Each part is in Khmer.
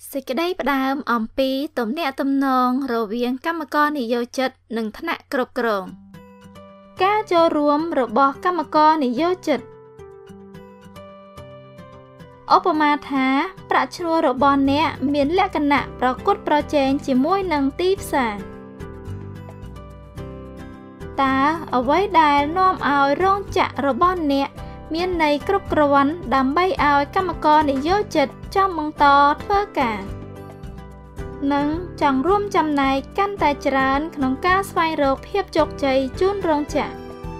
សេចក្តីផ្ដើមអំពីទំនាក់ទំនងរវាងកម្មករនិយោជិតនិងថ្នាក់គ្រប់គ្រងការចូលរួមរបស់កម្មករនិយោជិតឧបមាថាប្រាក់ឈ្នួលរបស់អ្នកមានលក្ខណៈប្រកួតប្រជែងជាមួយនឹងទីផ្សារតើអ្វីដែលនាំឲ្យរោងចក្ររបស់អ្នកមានន័យគ្រប់គ្រាន់ដើម្បីឲ្យកម្មករនិយោជិតចង់បន្តធ្វើការនិងចង់រួមចំណែកកាន់តែច្រើនក្នុងការស្វែងរកភាពជោគជ័យជូនរោងចក្រ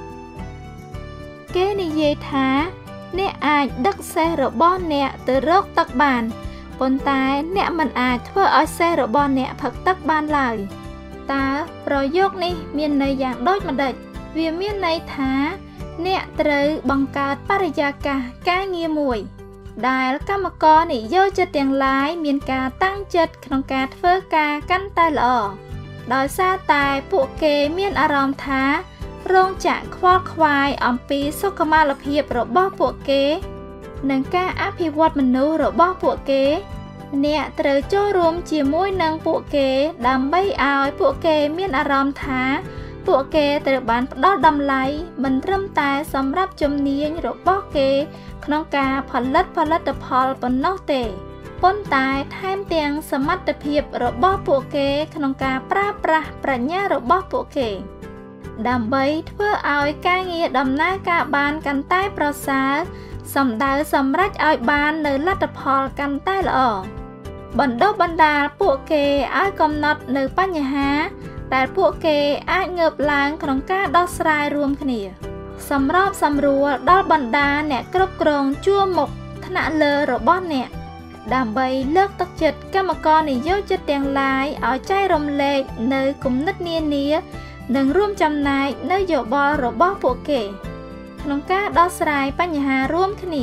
គេនិយាយថាអ្នកអាចដឹកសេះរបស់អ្នកទៅរកទឹកបានប៉ុន្តែអ្នកមិនអាចធ្វើឲ្យសេះរបស់អ្នកផឹកទឹកបានឡើយតើប្រយោគនេះមានន័យយ៉ាងដូចម្តេចវាមានន័យថាអ្នកត្រូវបង្កើតបរិយាកាសការងារមួយដែលកម្មករនិយោជិតទាំងឡាយមានការតាំងចិត្តក្នុងការធ្វើការកាន់តែល្អដោយសារតែពួកគេមានអារម្មណ៍ថារោងចក្រខ្វល់ខ្វាយអំពីសុខុមាលភាពរបស់ពួកគេនិងការអភិវឌ្ឍមនុស្សរបស់ពួកគេអ្នកត្រូវចូលរួមជាមួយនឹងពួកគេដើម្បីឲ្យពួកគេមានអារម្មណ៍ថាពួកគេត្រូវបានផ្ដល់តម្លៃមិនត្រឹមតែសម្រាប់ជំនាញរបស់គេក្នុងការផលិតផលប៉ុណ្ណោះទេប៉ុន្តែថែមទាំងសមត្ថភាពរបស់ពួកគេក្នុងការប្រើប្រាស់ប្រាជ្ញារបស់ពួកគេដើម្បីធ្វើឲ្យការងារដំណើរការបានកាន់តែប្រសើរសម្ដៅសម្រេចឲ្យបាននូវលទ្ធផលកាន់តែល្អបណ្ដុះបណ្ដាលពួកគេឲ្យកំណត់នូវបញ្ហាដែលពួកគេអាចងើបឡើងក្នុងការដោះស្រាយរួមគ្នាសម្របសម្រួលដល់បណ្ដាអ្នកគ្រប់គ្រងជួរមុខថ្នាក់លើរបស់អ្នកដើម្បីលើកទឹកចិត្តកម្មករនិយោជិតទាំងឡាយឲ្យចែករំលែកនៅគំនិតនានានិងរួមចំណែកនៅយោបល់របស់ពួកគេក្នុងការដោះស្រាយបញ្ហារួមគ្នា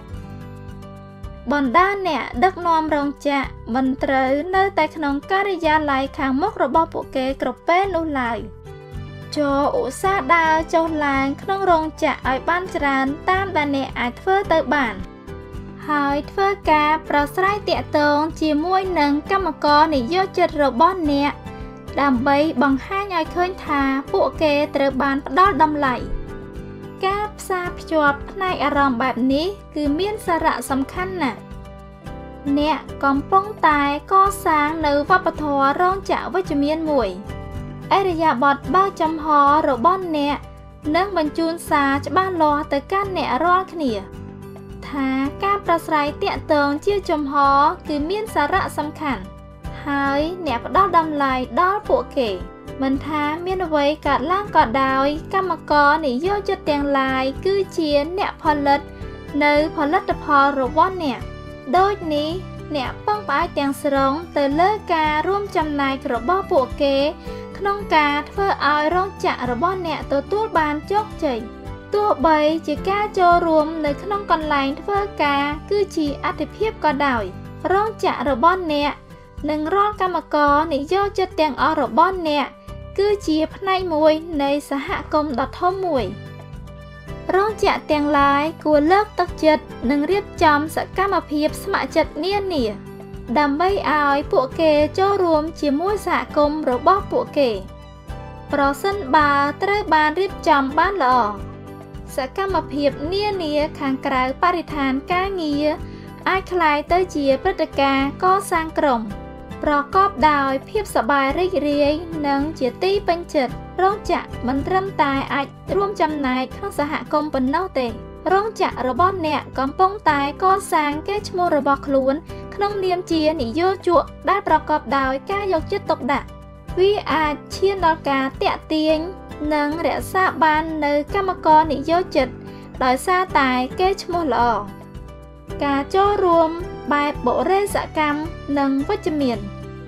បណ្ដាអ្នកដឹកនាំរោងចក្រមិនត្រូវនៅតែក្នុងការិយាល័យខាងមុខរបស់ពួកគេគ្រប់ពេលនោះឡើយចូលឧស្សាហ៍ដើរចុះឡើងក្នុងរោងចក្រឲ្យបានច្រើនតាមដែលអ្នកអាចធ្វើទៅបានហើយធ្វើការប្រស្រ័យទាក់ទងជាមួយនឹងកម្មករនិយោជិតរបស់អ្នកដើម្បីបង្ហាញឲ្យឃើញថាពួកគេត្រូវបានផ្ដល់តម្លៃការផ្សារភ្ជាប់ផ្នែកអារម្មណ៍បែបនេះគឺមានសារៈសំខាន់ណាស់អ្នកកំពុងតែកសាងនៅវប្បធម៌រោងចក្រវិជ្ជមានមួយឥរិយាបថបើកចំហរបស់អ្នកនឹងបញ្ជូនសារច្បាស់លាស់ទៅកាន់អ្នករាល់គ្នាថាការប្រស្រ័យទាក់ទងជាចំហគឺមានសារៈសំខាន់ហើយអ្នកផ្ដល់តម្លៃដល់ពួកគេមិនថាមានអ្វីកើតឡើងក៏ដោយកម្មករនិយោជិតទាំងឡាយគឺជាអ្នកផលិតនៅផលិតផលរបស់អ្នកដូចនេះអ្នកពឹងផ្អែកទាំងស្រុងទៅលើការរួមចំណែករបស់ពួកគេក្នុងការធ្វើឲ្យរោងចក្ររបស់អ្នកទទួលបានជោគជ័យទោះបីជាការចូលរួមនៅក្នុងកន្លែងធ្វើការគឺជាអាទិភាពក៏ដោយរោងចក្ររបស់អ្នកនិងរាល់កម្មករនិយោជិតទាំងអស់របស់អ្នកគឺជាផ្នែកមួយនៃសហគមន៍ដ៏ធំមួយរោងចក្រទាំងឡាយគួរលើកទឹកចិត្តនិងរៀបចំសកម្មភាពស្ម័គ្រចិត្តនានាដើម្បីឲ្យពួកគេចូលរួមជាមួយសហគមន៍របស់ពួកគេប្រសិនបើត្រូវបានរៀបចំបានល្អសកម្មភាពនានាខាងក្រៅបរិស្ថានការងារអាចក្លាយទៅជាព្រឹត្តិការណ៍កសាងក្រុមប្រកបដោយភាពសប្បាយរីករាយនិងជាទីពេញចិត្តរោងចក្រមិនត្រឹមតែអាចរួមចំណែកក្នុងសហគមន៍ប៉ុណ្ណោះទេរោងចក្ររបស់អ្នកកំពុងតែកសាងកេរ្តិ៍ឈ្មោះរបស់ខ្លួនក្នុងនាមជានិយោជកដែលប្រកបដោយការយកចិត្តទុកដាក់វាអាចឈានដល់ការទាក់ទាញនិងរក្សាបាននូវកម្មករនិយោជិតដោយសារតែកេរ្តិ៍ឈ្មោះល្អការចូលរួមបែបបុរេសកម្មនិងវិជ្ជមាន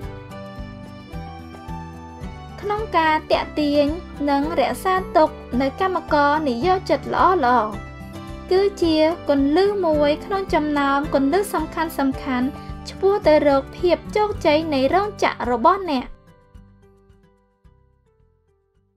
ក្នុងការទាក់ទាញនិងរក្សាទុកនៅកម្មករនិយោជិតល្អៗគឺជាគន្លឹះមួយក្នុងចំណោមគន្លឹះសំខាន់ឆ្ពោះទៅរកភាពជោគជ័យនៃរោងចក្ររបស់អ្នក